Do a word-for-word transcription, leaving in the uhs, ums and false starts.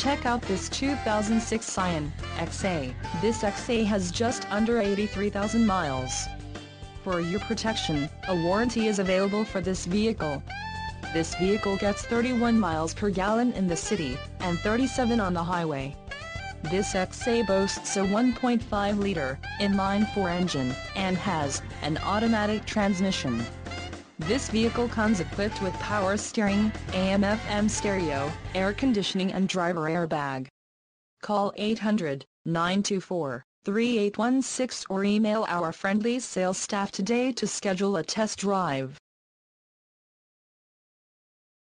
Check out this two thousand six Scion X A. This X A has just under eighty-three thousand miles. For your protection, a warranty is available for this vehicle. This vehicle gets thirty-one miles per gallon in the city, and thirty-seven on the highway. This X A boasts a one point five liter inline-four engine, and has an automatic transmission. This vehicle comes equipped with power steering, A M F M stereo, air conditioning and driver airbag. Call eight hundred, nine two four, three eight one six or email our friendly sales staff today to schedule a test drive.